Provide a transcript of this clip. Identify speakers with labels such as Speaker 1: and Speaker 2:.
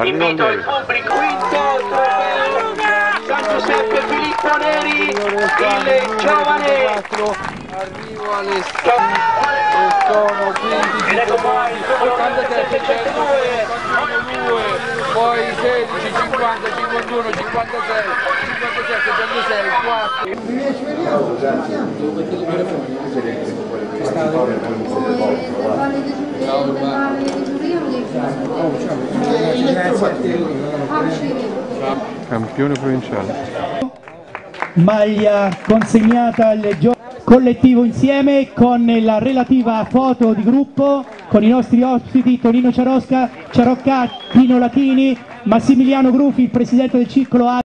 Speaker 1: Invito il pubblico. Quinto trofeo San Giuseppe Filippo Neri, il giovane.
Speaker 2: Arrivo alle 6 e sono 15 secondi, 87, 152, poi 16, 50, 51, 56, 57, 76, 4.
Speaker 3: Campione provinciale.
Speaker 4: Maglia consegnata al collettivo insieme con la relativa foto di gruppo con i nostri ospiti Tonino Ciarocca, Pino Latini, Massimiliano Grufi, il presidente del circolo A.